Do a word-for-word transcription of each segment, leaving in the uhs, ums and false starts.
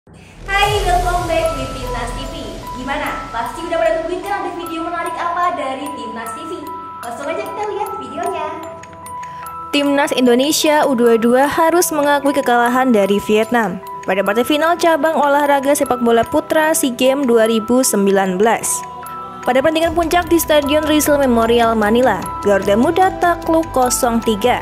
Hai, welcome back with Timnas T V. Gimana? Pasti udah pada tungguin kan ada video menarik apa dari Timnas T V? Langsung aja kita lihat videonya. Timnas Indonesia U dua puluh dua harus mengakui kekalahan dari Vietnam pada partai final cabang olahraga sepak bola putra SEA Games dua ribu sembilan belas. Pada pertandingan puncak di Stadion Rizal Memorial Manila, Garuda Muda takluk nol tiga.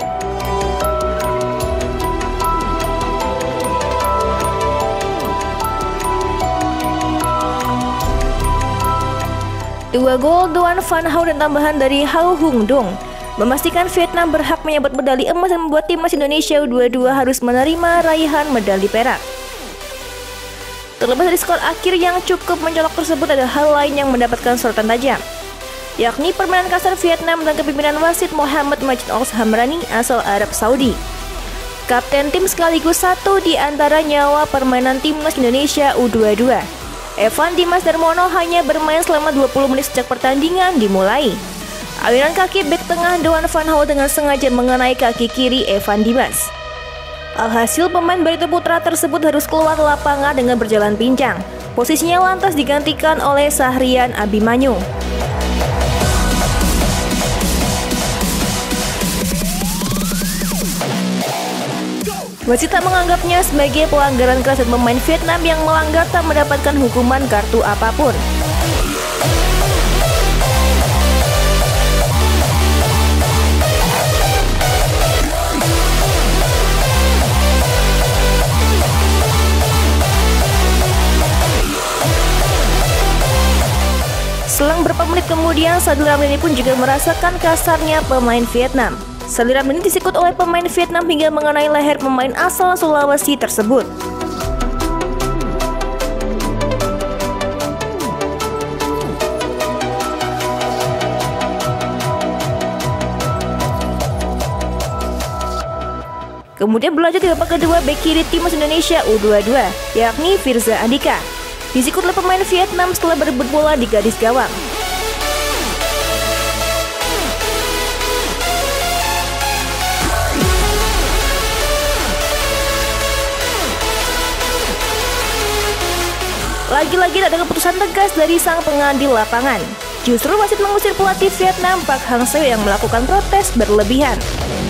Dua gol Doan Van Hau dan tambahan dari Hau Hung Dong memastikan Vietnam berhak menyabet medali emas dan membuat timnas Indonesia U dua puluh dua harus menerima raihan medali perak. Terlepas dari skor akhir yang cukup mencolok tersebut, ada hal lain yang mendapatkan sorotan tajam, yakni permainan kasar Vietnam dan kepemimpinan wasit Mohammad Majid Oks Hamrani asal Arab Saudi. Kapten tim sekaligus satu di antara nyawa permainan timnas Indonesia U dua puluh dua, Evan Dimas Darmono hanya bermain selama dua puluh menit sejak pertandingan dimulai. Aliran kaki bek tengah Doan Van Hau dengan sengaja mengenai kaki kiri Evan Dimas. Alhasil pemain Barito Putra tersebut harus keluar lapangan dengan berjalan pincang. Posisinya lantas digantikan oleh Sahrian Abimanyu. Wasit tak menganggapnya sebagai pelanggaran keras dan pemain Vietnam yang melanggar tak mendapatkan hukuman kartu apapun. Selang beberapa menit kemudian, Sadil Ramdhani pun juga merasakan kasarnya pemain Vietnam. Sadil Ramdhani disikut oleh pemain Vietnam hingga mengenai leher pemain asal Sulawesi tersebut. Kemudian berlanjut di babak kedua, bek kiri timnas Indonesia U dua puluh dua, yakni Firza Andika, disikut oleh pemain Vietnam setelah berebut bola di garis gawang. Lagi-lagi tak ada keputusan tegas dari sang pengadil lapangan. Justru wasit mengusir pelatih Vietnam Park Hang-seo yang melakukan protes berlebihan.